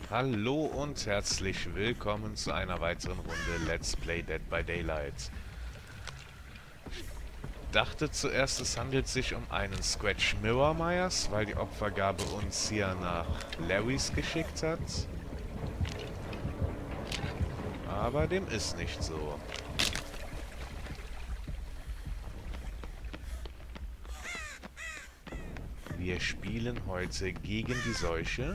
Hallo und herzlich willkommen zu einer weiteren Runde Let's Play Dead by Daylight. Dachte zuerst, es handelt sich um einen Scratch Mirror Myers, weil die Opfergabe uns hier nach Larrys geschickt hat. Aber dem ist nicht so. Wir spielen heute gegen die Seuche.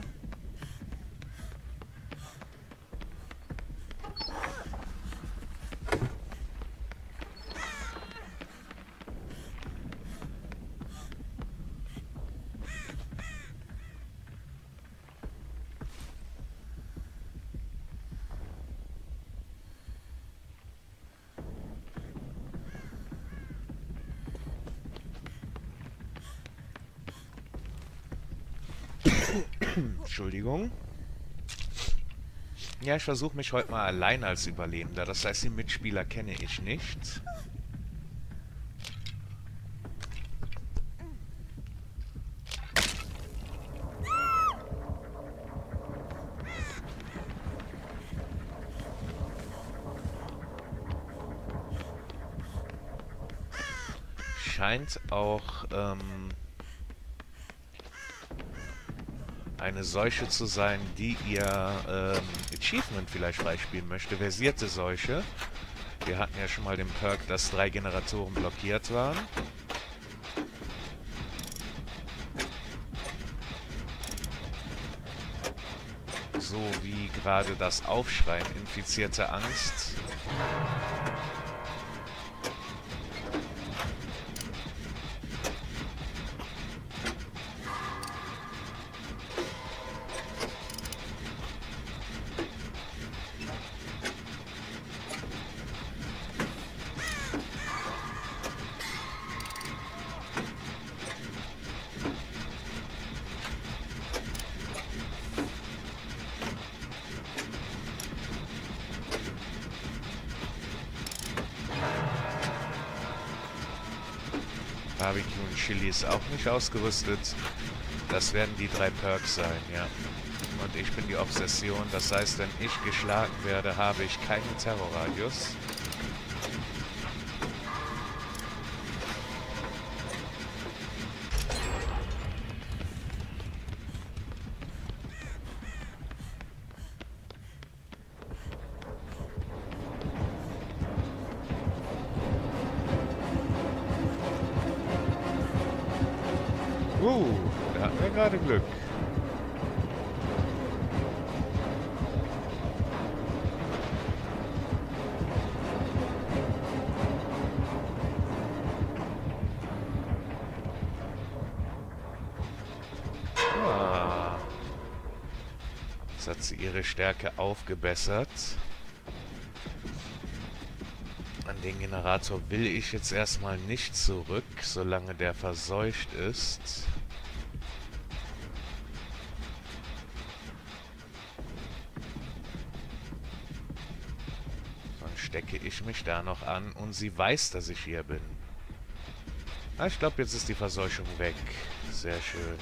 Entschuldigung. Ja, ich versuche mich heute mal allein als Überlebender. Das heißt, die Mitspieler kenne ich nicht. Scheint auch eine Seuche zu sein, die ihr Achievement vielleicht freispielen möchte. Versierte Seuche. Wir hatten ja schon mal den Perk, dass 3 Generatoren blockiert waren. So wie gerade das Aufschreien infizierte Angst. Barbecue und Chili ist auch nicht ausgerüstet. Das werden die 3 Perks sein, ja. Und ich bin die Obsession. Das heißt, wenn ich geschlagen werde, habe ich keinen Terrorradius. Da hatten wir gerade Glück. Ah. Jetzt hat sie ihre Stärke aufgebessert. An den Generator will ich jetzt erstmal nicht zurück, solange der verseucht ist. Dann stecke ich mich da noch an und sie weiß, dass ich hier bin. Ah, ich glaube, jetzt ist die Verseuchung weg. Sehr schön.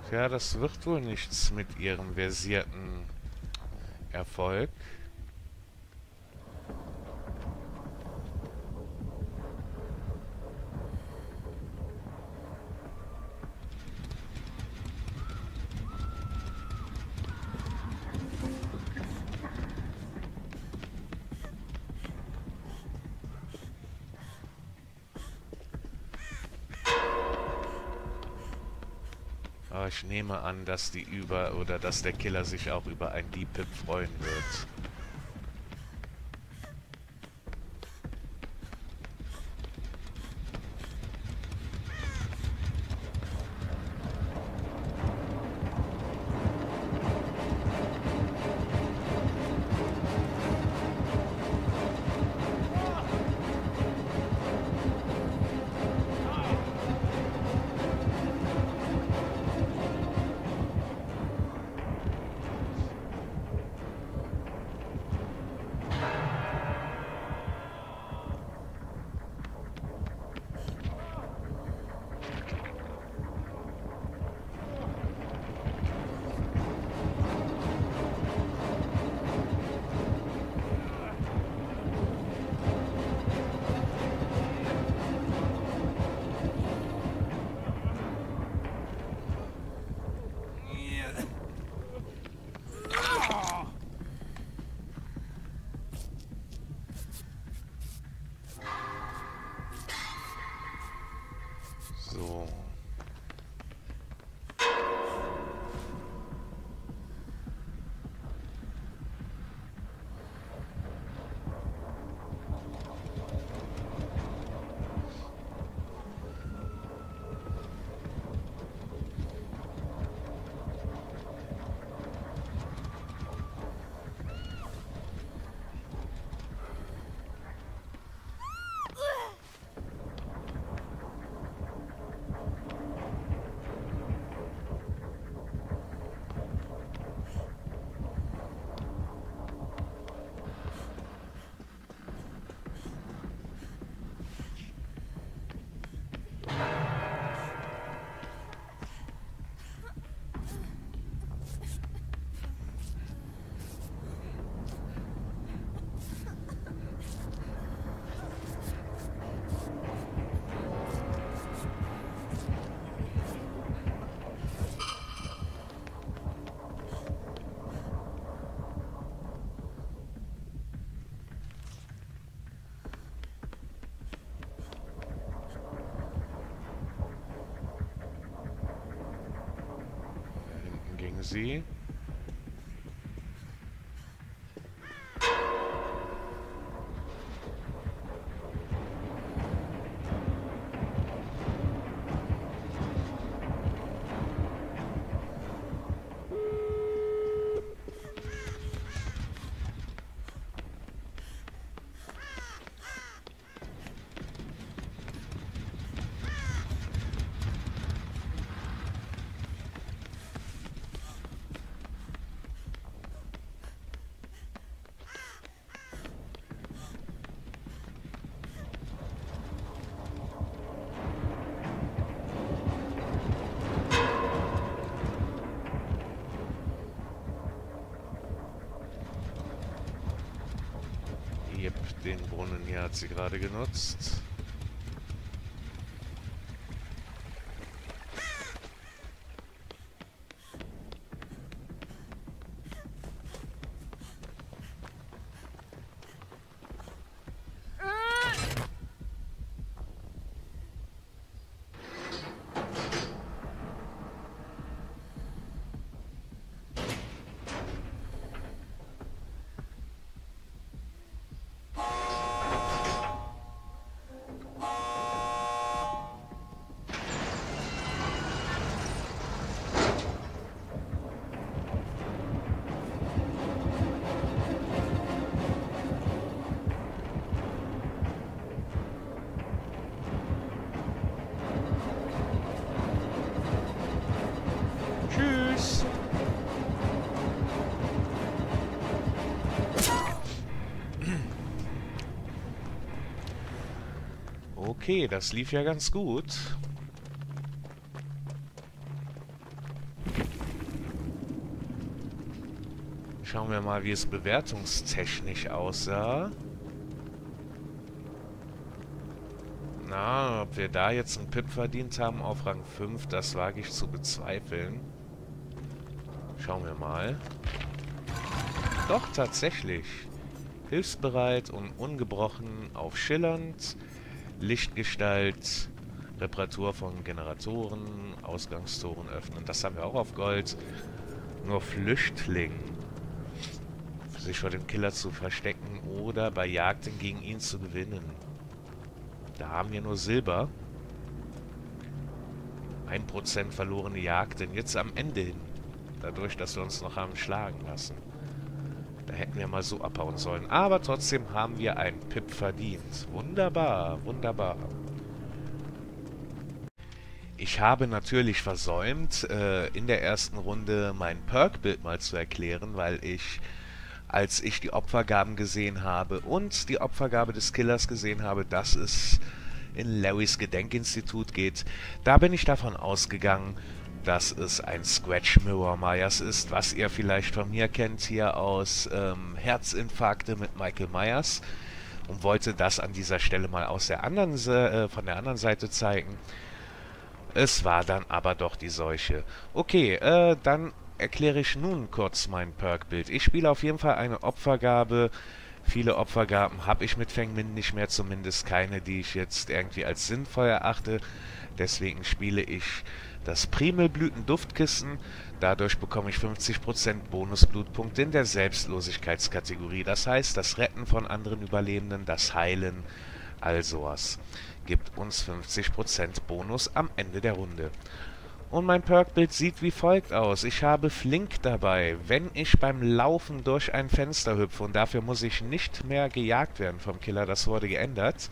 Ja, das wird wohl nichts mit ihrem versierten Erfolg. Aber ich nehme an, dass dass der Killer sich auch über ein D-Pip freuen wird. So. Gegen sie. Yep, den Brunnen hier hat sie gerade genutzt. Tschüss. Okay, das lief ja ganz gut. Schauen wir mal, wie es bewertungstechnisch aussah. Na, ob wir da jetzt einen Pip verdient haben auf Rang 5, das wage ich zu bezweifeln. Schauen wir mal. Doch, tatsächlich. Hilfsbereit und ungebrochen auf schillernd. Lichtgestalt. Reparatur von Generatoren. Ausgangstoren öffnen. Das haben wir auch auf Gold. Nur Flüchtling. Sich vor dem Killer zu verstecken oder bei Jagden gegen ihn zu gewinnen. Da haben wir nur Silber. 1% verlorene Jagden. Jetzt am Ende hin. Dadurch, dass wir uns noch haben schlagen lassen. Da hätten wir mal so abhauen sollen. Aber trotzdem haben wir einen Pip verdient. Wunderbar, wunderbar. Ich habe natürlich versäumt, in der ersten Runde mein Perk-Bild mal zu erklären, weil ich, als ich die Opfergaben gesehen habe und die Opfergabe des Killers gesehen habe, dass es in Larrys Gedenkinstitut geht, da bin ich davon ausgegangen, dass es ein Scratch Mirror Myers ist, was ihr vielleicht von mir kennt hier aus Herzinfarkte mit Michael Myers, und wollte das an dieser Stelle mal aus der anderen, von der anderen Seite zeigen. Es war dann aber doch die Seuche. Okay, dann erkläre ich nun kurz mein Perk-Bild. Ich spiele auf jeden Fall eine Opfergabe. Viele Opfergaben habe ich mit Feng Min nicht mehr, zumindest keine, die ich jetzt irgendwie als sinnvoll erachte. Deswegen spiele ich das Primelblüten-Duftkissen. Dadurch bekomme ich 50% Bonusblutpunkte in der Selbstlosigkeitskategorie. Das heißt, das Retten von anderen Überlebenden, das Heilen, all sowas gibt uns 50% Bonus am Ende der Runde. Und mein Perkbild sieht wie folgt aus. Ich habe Flink dabei. Wenn ich beim Laufen durch ein Fenster hüpfe, und dafür muss ich nicht mehr gejagt werden vom Killer, das wurde geändert,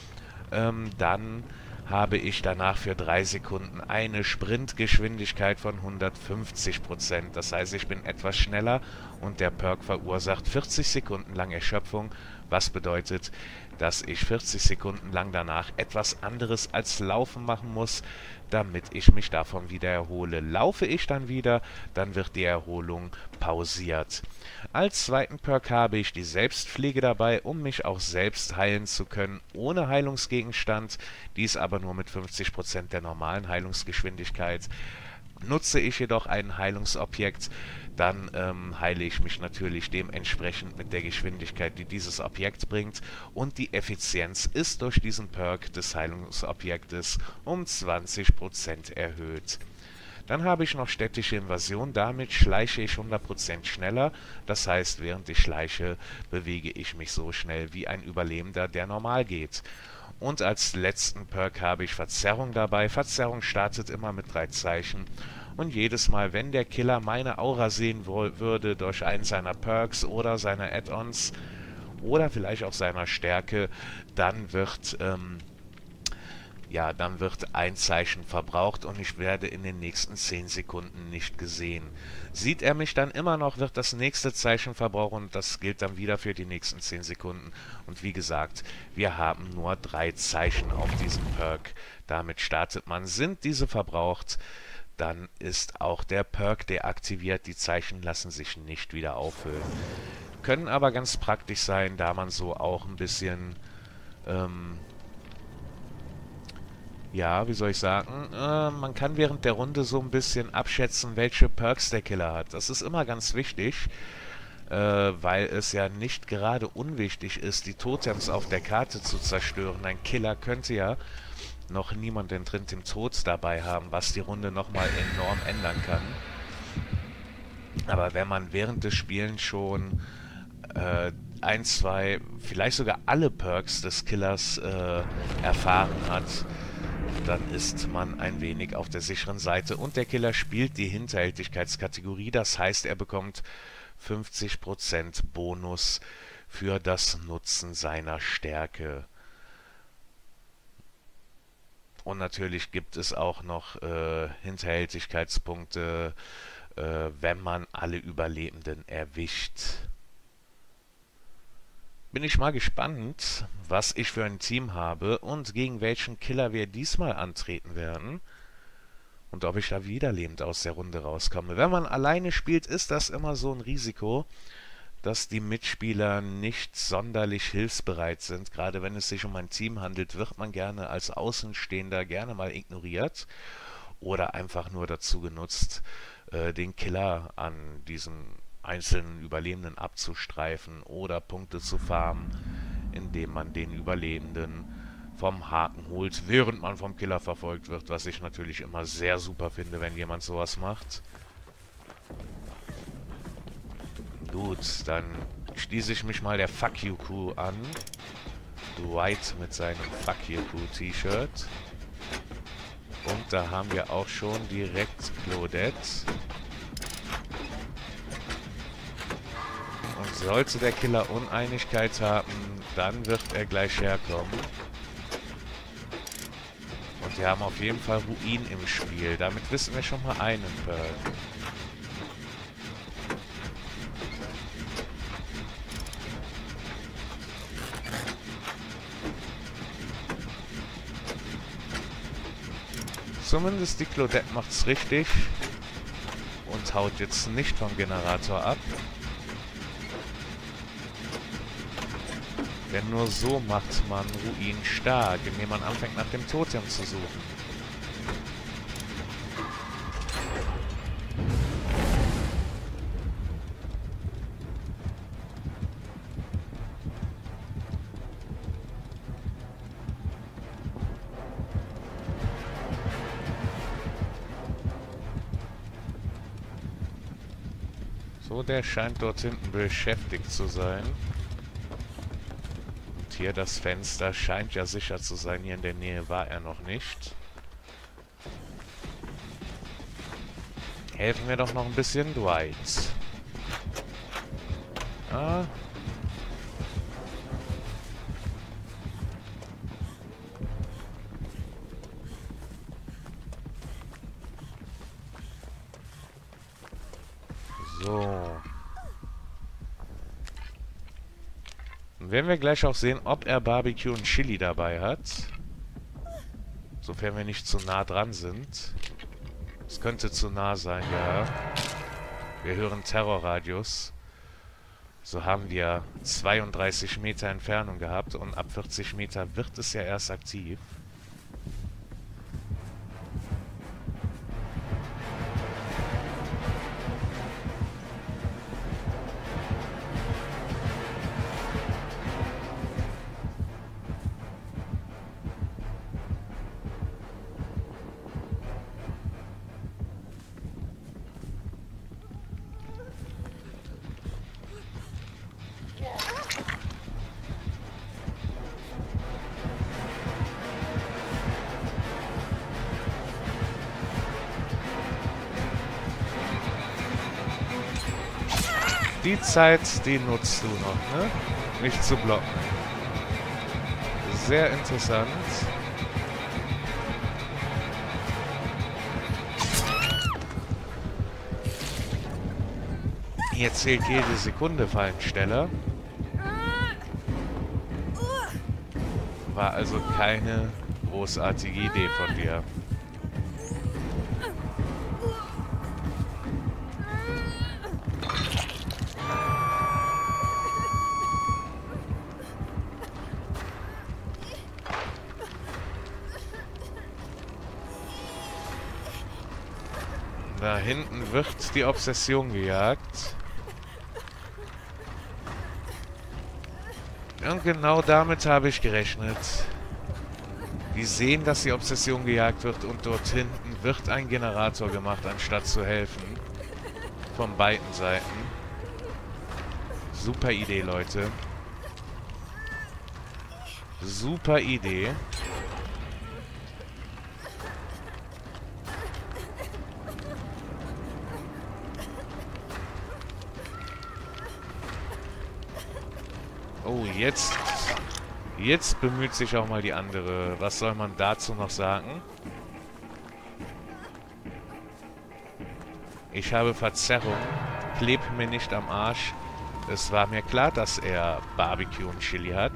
dann habe ich danach für 3 Sekunden eine Sprintgeschwindigkeit von 150%. Das heißt, ich bin etwas schneller und der Perk verursacht 40 Sekunden lang Erschöpfung, was bedeutet, dass ich 40 Sekunden lang danach etwas anderes als Laufen machen muss, damit ich mich davon wieder erhole. Laufe ich dann wieder, dann wird die Erholung pausiert. Als zweiten Perk habe ich die Selbstpflege dabei, um mich auch selbst heilen zu können, ohne Heilungsgegenstand, dies aber nur mit 50% der normalen Heilungsgeschwindigkeit. Nutze ich jedoch ein Heilungsobjekt, dann heile ich mich natürlich dementsprechend mit der Geschwindigkeit, die dieses Objekt bringt, und die Effizienz ist durch diesen Perk des Heilungsobjektes um 20% erhöht. Dann habe ich noch städtische Invasion, damit schleiche ich 100% schneller, das heißt, während ich schleiche, bewege ich mich so schnell wie ein Überlebender, der normal geht. Und als letzten Perk habe ich Verzerrung dabei. Verzerrung startet immer mit 3 Zeichen. Und jedes Mal, wenn der Killer meine Aura sehen würde durch einen seiner Perks oder seiner Add-ons oder vielleicht auch seiner Stärke, dann wird ein Zeichen verbraucht und ich werde in den nächsten 10 Sekunden nicht gesehen. Sieht er mich dann immer noch, wird das nächste Zeichen verbraucht und das gilt dann wieder für die nächsten 10 Sekunden. Und wie gesagt, wir haben nur 3 Zeichen auf diesem Perk. Damit startet man. Sind diese verbraucht, dann ist auch der Perk deaktiviert. Die Zeichen lassen sich nicht wieder auffüllen. Können aber ganz praktisch sein, da man so auch ein bisschen ja, wie soll ich sagen, man kann während der Runde so ein bisschen abschätzen, welche Perks der Killer hat. Das ist immer ganz wichtig, weil es ja nicht gerade unwichtig ist, die Totems auf der Karte zu zerstören. Ein Killer könnte ja noch niemand entrinnte dem Tod dabei haben, was die Runde nochmal enorm ändern kann. Aber wenn man während des Spielens schon 1, 2, vielleicht sogar alle Perks des Killers erfahren hat, dann ist man ein wenig auf der sicheren Seite. Und der Killer spielt die Hinterhältigkeitskategorie, das heißt, er bekommt 50% Bonus für das Nutzen seiner Stärke. Und natürlich gibt es auch noch Hinterhältigkeitspunkte, wenn man alle Überlebenden erwischt. Bin ich mal gespannt, was ich für ein Team habe und gegen welchen Killer wir diesmal antreten werden. und ob ich da wieder lebend aus der Runde rauskomme. Wenn man alleine spielt, ist das immer so ein Risiko, dass die Mitspieler nicht sonderlich hilfsbereit sind. Gerade wenn es sich um ein Team handelt, wird man gerne als Außenstehender gerne mal ignoriert oder einfach nur dazu genutzt, den Killer an diesen einzelnen Überlebenden abzustreifen oder Punkte zu farmen, indem man den Überlebenden vom Haken holt, während man vom Killer verfolgt wird, was ich natürlich immer sehr super finde, wenn jemand sowas macht. Gut, dann schließe ich mich mal der Fuck You Crew an. Dwight mit seinem Fuck You Crew T-Shirt. Und da haben wir auch schon direkt Claudette. Und sollte der Killer Uneinigkeit haben, dann wird er gleich herkommen. Und wir haben auf jeden Fall Ruin im Spiel. Damit wissen wir schon mal einen Perk. Zumindest die Claudette macht's richtig und haut jetzt nicht vom Generator ab. Denn nur so macht man Ruin stark, indem man anfängt nach dem Totem zu suchen. So, der scheint dort hinten beschäftigt zu sein. Und hier das Fenster scheint ja sicher zu sein. Hier in der Nähe war er noch nicht. Helfen wir doch noch ein bisschen, Dwight. Ah. So. Dann werden wir gleich auch sehen, ob er Barbecue und Chili dabei hat. Sofern wir nicht zu nah dran sind. Es könnte zu nah sein, ja. Wir hören Terrorradius. So haben wir 32 Meter Entfernung gehabt und ab 40 Meter wird es ja erst aktiv. Die Zeit, die nutzt du noch, ne? Nicht zu blocken. Sehr interessant. Hier zählt jede Sekunde Fallensteller. War also keine großartige Idee von dir. Da hinten wird die Obsession gejagt. Und genau damit habe ich gerechnet. Die sehen, dass die Obsession gejagt wird und dort hinten wird ein Generator gemacht, anstatt zu helfen. Von beiden Seiten. Super Idee, Leute. Super Idee. Oh, jetzt bemüht sich auch mal die andere. Was soll man dazu noch sagen? Ich habe Verzerrung. Kleb mir nicht am Arsch. Es war mir klar, dass er Barbecue und Chili hat.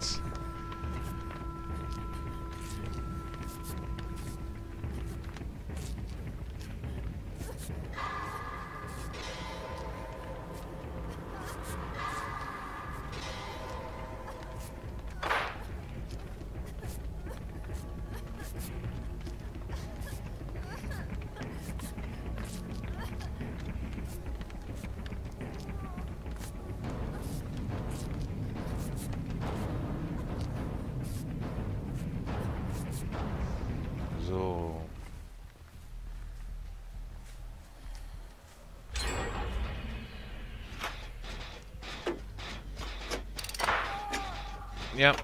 Ja.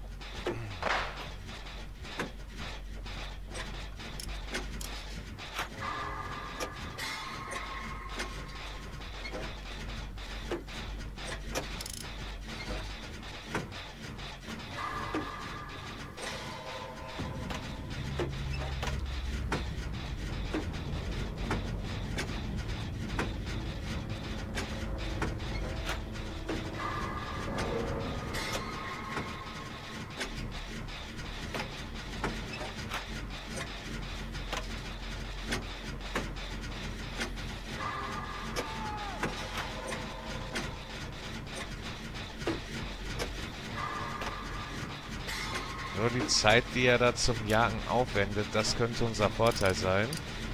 Nur die Zeit, die er da zum Jagen aufwendet, das könnte unser Vorteil sein.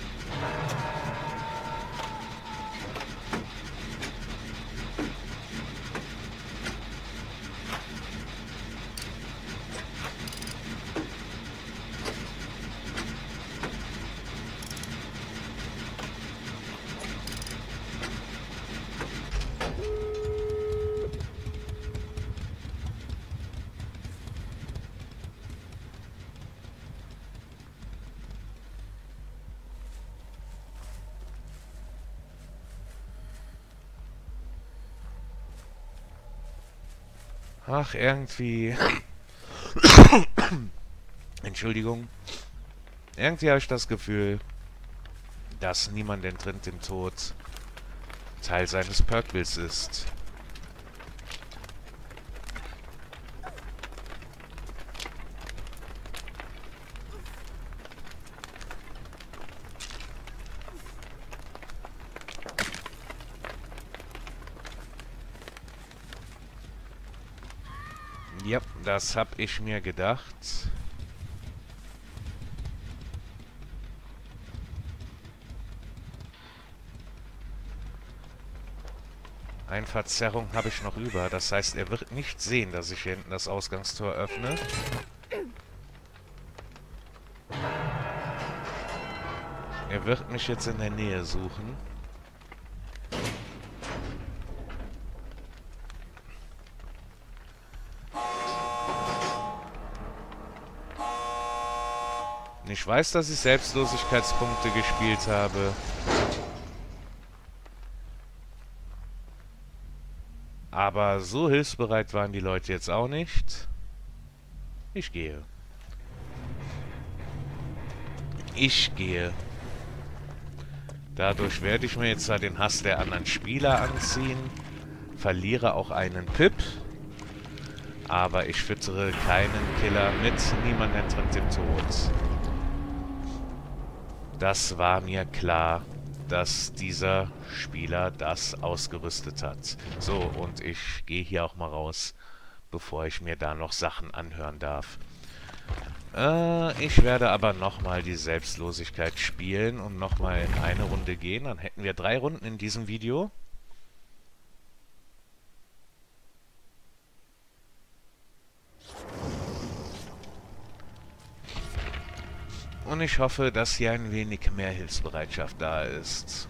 Ach, irgendwie... Entschuldigung. Irgendwie habe ich das Gefühl, dass niemand entrinnt dem Tod Teil seines Perkbills ist. Ja, das hab ich mir gedacht. Eine Verzerrung habe ich noch über. Das heißt, er wird nicht sehen, dass ich hier hinten das Ausgangstor öffne. Er wird mich jetzt in der Nähe suchen. Ich weiß, dass ich Selbstlosigkeitspunkte gespielt habe. Aber so hilfsbereit waren die Leute jetzt auch nicht. Ich gehe. Ich gehe. Dadurch werde ich mir jetzt zwar den Hass der anderen Spieler anziehen, verliere auch einen Pip, aber ich füttere keinen Killer mit, niemand entrinnt dem Tod. Das war mir klar, dass dieser Spieler das ausgerüstet hat. So, und ich gehe hier auch mal raus, bevor ich mir da noch Sachen anhören darf. Ich werde aber nochmal die Selbstlosigkeit spielen und nochmal in eine Runde gehen. Dann hätten wir 3 Runden in diesem Video. Und ich hoffe, dass hier ein wenig mehr Hilfsbereitschaft da ist.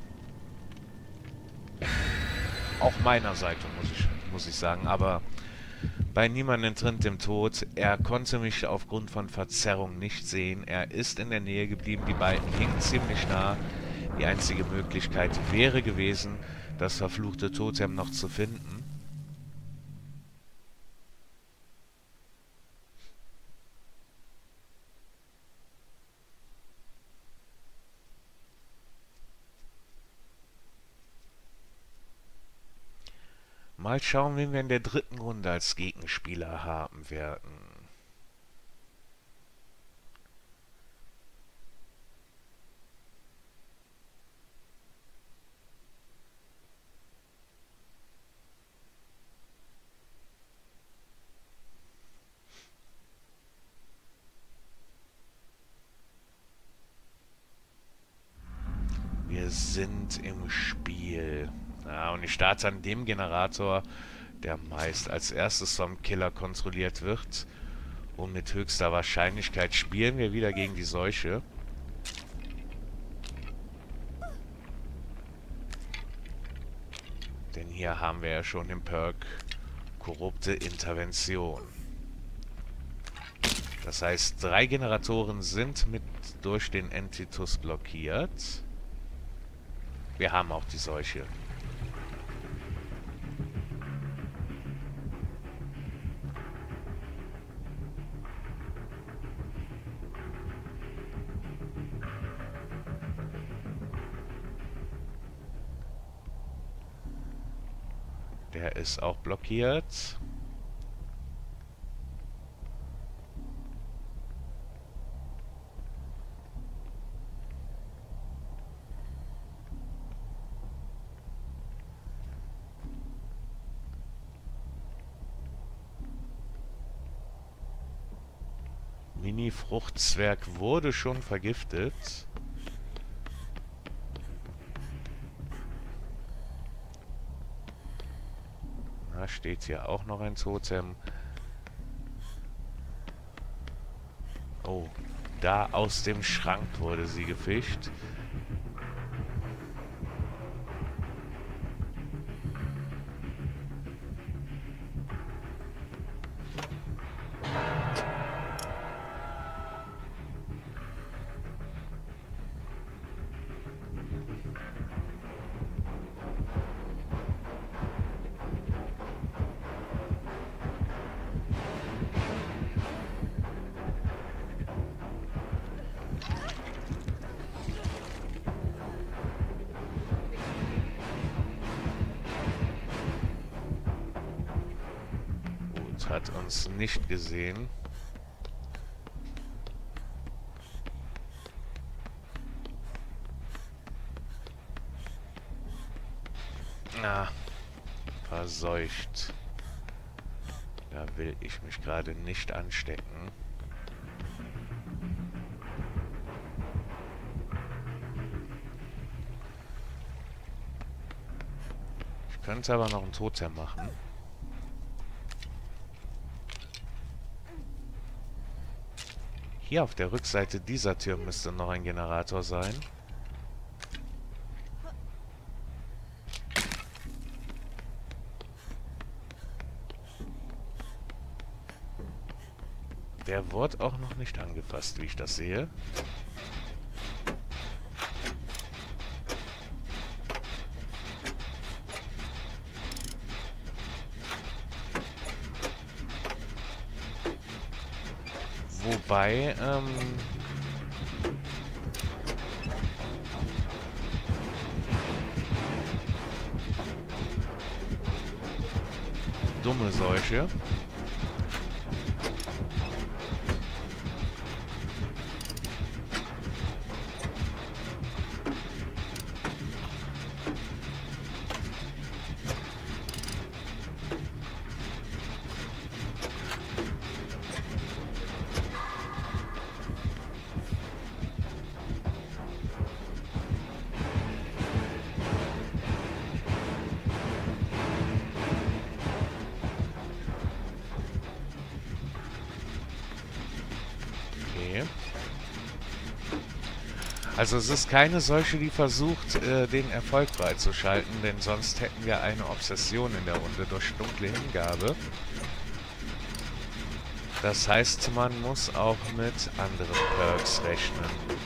Auch meiner Seite, muss ich sagen. Aber bei niemandem entrinnt dem Tod. Er konnte mich aufgrund von Verzerrung nicht sehen. Er ist in der Nähe geblieben. Die beiden hingen ziemlich nah. Die einzige Möglichkeit wäre gewesen, das verfluchte Totem noch zu finden. Mal schauen, wen wir in der 3. Runde als Gegenspieler haben werden. Wir sind im Spiel. Ja, und ich starte an dem Generator, der meist als erstes vom Killer kontrolliert wird. Und mit höchster Wahrscheinlichkeit spielen wir wieder gegen die Seuche. Denn hier haben wir ja schon den Perk Korrupte Intervention. Das heißt, 3 Generatoren sind mit durch den Entitus blockiert. Wir haben auch die Seuche. Der ist auch blockiert. Mini-Fruchtzwerg wurde schon vergiftet. Da steht hier auch noch ein Totem. Oh, da aus dem Schrank wurde sie gefischt. Hat uns nicht gesehen. Ah, verseucht. Da will ich mich gerade nicht anstecken. Ich könnte aber noch ein Totem machen. Hier auf der Rückseite dieser Tür müsste noch ein Generator sein. Der wurde auch noch nicht angefasst, wie ich das sehe. Wobei, dumme Seuche. Also es ist keine solche, die versucht, den Erfolg freizuschalten, denn sonst hätten wir eine Obsession in der Runde durch dunkle Hingabe. Das heißt, man muss auch mit anderen Perks rechnen.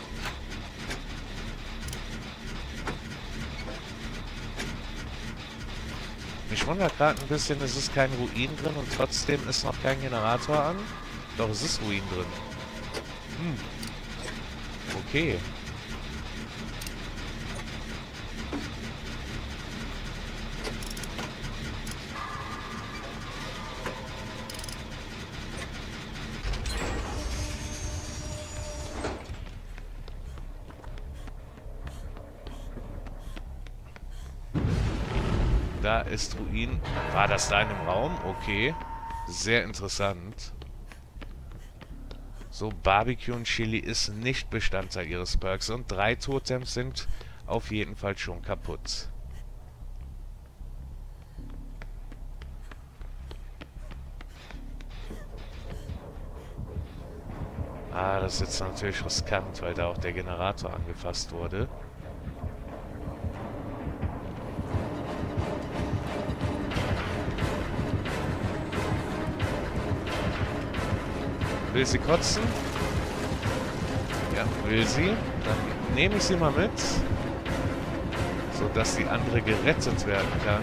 Mich wundert gerade ein bisschen, es ist kein Ruin drin und trotzdem ist noch kein Generator an. Doch, es ist Ruin drin. Okay. Da ist Ruin. War das da in dem Raum? Okay. Sehr interessant. So, Barbecue und Chili ist nicht Bestandteil ihres Perks und 3 Totems sind auf jeden Fall schon kaputt. Ah, das ist jetzt natürlich riskant, weil da auch der Generator angefasst wurde. Will sie kotzen? Ja, will sie. Dann nehme ich sie mal mit, sodass die andere gerettet werden kann.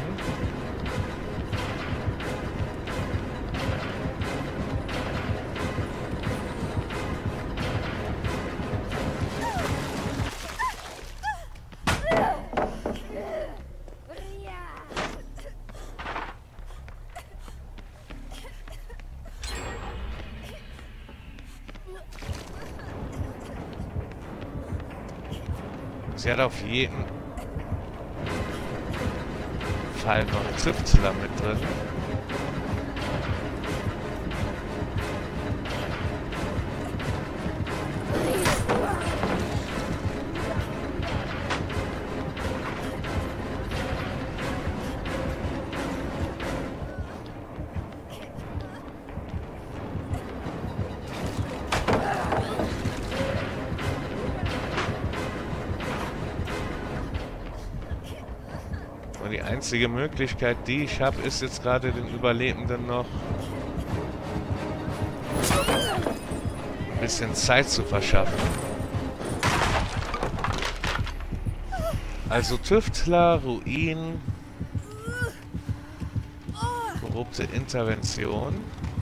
Sie hat auf jeden Fall noch einen Tüftler mit drin. Die einzige Möglichkeit, die ich habe, ist jetzt gerade den Überlebenden noch ein bisschen Zeit zu verschaffen. Also Tüftler, Ruin, korrupte Intervention.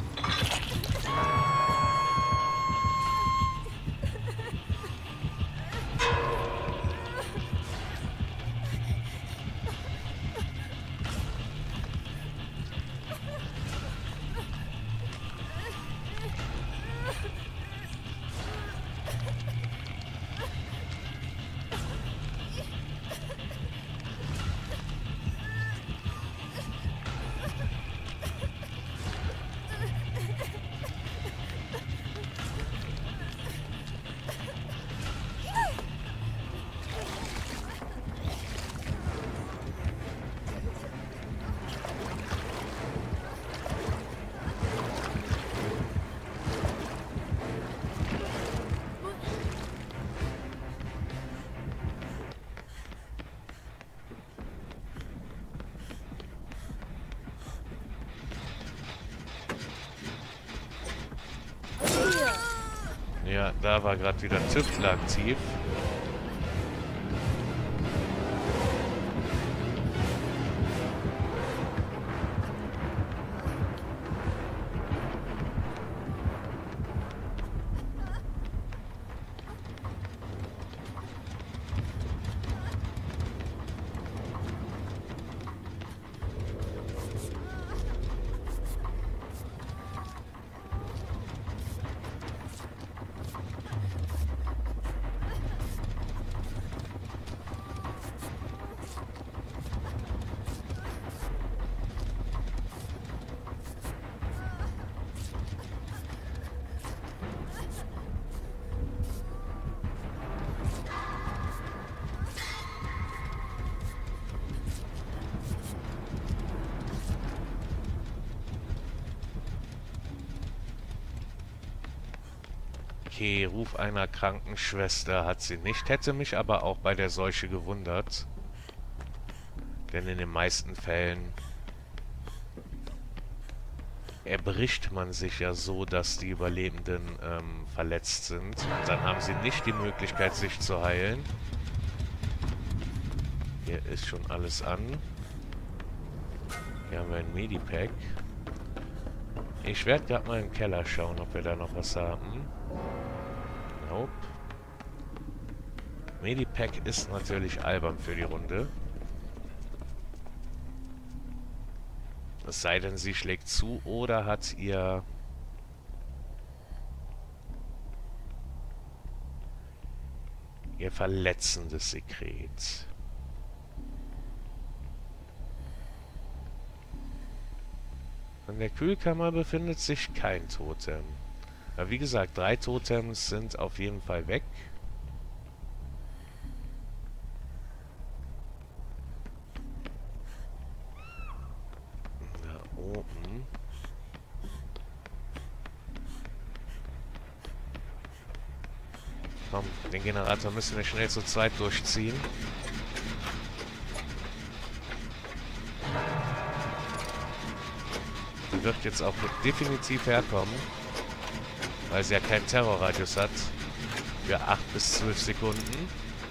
Ja, da war gerade wieder Tüftler aktiv. Okay, Ruf einer Krankenschwester hat sie nicht. Hätte mich aber auch bei der Seuche gewundert. Denn in den meisten Fällen erbricht man sich ja so, dass die Überlebenden verletzt sind. Und dann haben sie nicht die Möglichkeit, sich zu heilen. Hier ist schon alles an. Hier haben wir ein Medipack. Ich werde gerade mal im Keller schauen, ob wir da noch was haben. Nope. Medipack ist natürlich albern für die Runde. Es sei denn, sie schlägt zu oder hat ihr verletzendes Sekret. In der Kühlkammer befindet sich kein Totem. Aber wie gesagt, 3 Totems sind auf jeden Fall weg. Da oben. Komm, den Generator müssen wir schnell zu zweit durchziehen. Die wird jetzt auch definitiv herkommen. Weil sie ja keinen Terrorradius hat. Für 8 bis 12 Sekunden.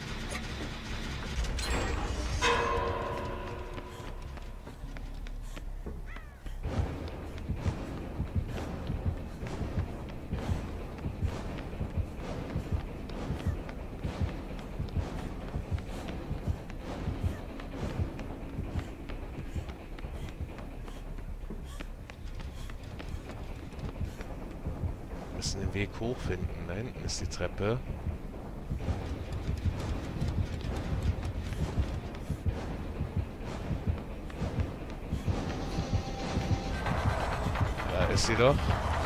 Wir müssen den Weg hochfinden. Da hinten ist die Treppe. Da ist sie doch.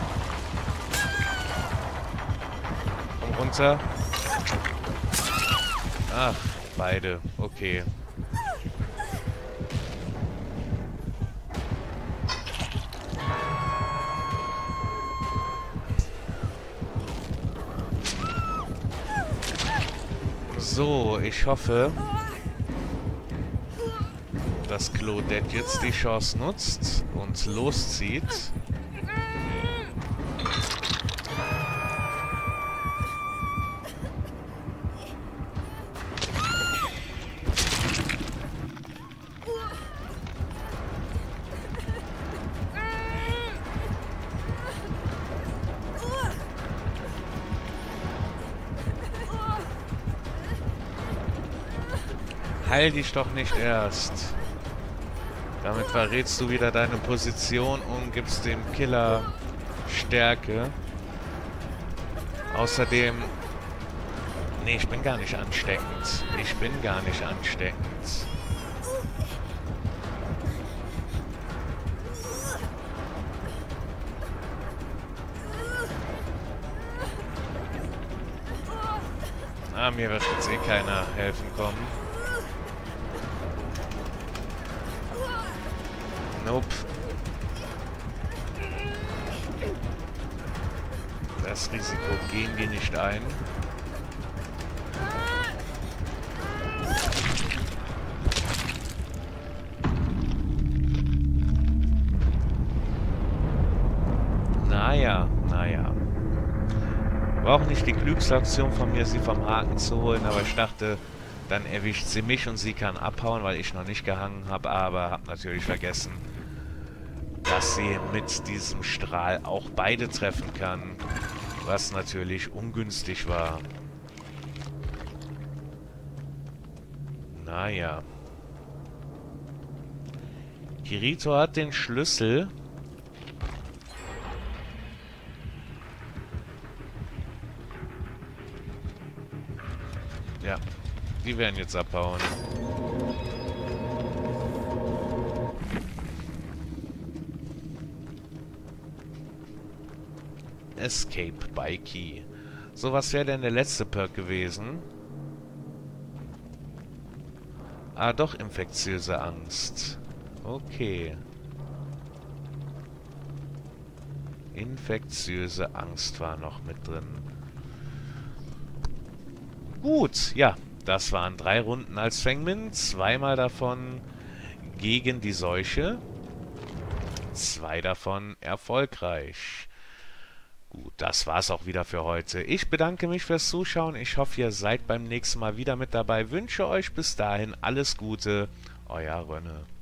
Komm runter. Ach, beide. Okay. So, ich hoffe, dass Claudette jetzt die Chance nutzt und loszieht. Heil dich doch nicht erst. Damit verrätst du wieder deine Position und gibst dem Killer Stärke. Außerdem... Nee, ich bin gar nicht ansteckend. Ich bin gar nicht ansteckend. Ah, mir wird jetzt eh keiner helfen kommen. Nope. Das Risiko gehen wir nicht ein. Naja. War auch nicht die klügste Aktion von mir, sie vom Haken zu holen, aber ich dachte, dann erwischt sie mich und sie kann abhauen, weil ich noch nicht gehangen habe, aber habe natürlich vergessen, dass sie mit diesem Strahl auch beide treffen kann, was natürlich ungünstig war. Naja. Kirito hat den Schlüssel. Ja, die werden jetzt abhauen. Escape by Key. So, was wäre denn der letzte Perk gewesen? Ah, doch, infektiöse Angst. Okay. Infektiöse Angst war noch mit drin. Gut, ja. Das waren 3 Runden als Fangmin. 2-mal davon gegen die Seuche. 2 davon erfolgreich. Gut, das war's auch wieder für heute. Ich bedanke mich fürs Zuschauen. Ich hoffe, ihr seid beim nächsten Mal wieder mit dabei. Wünsche euch bis dahin alles Gute. Euer Rönne.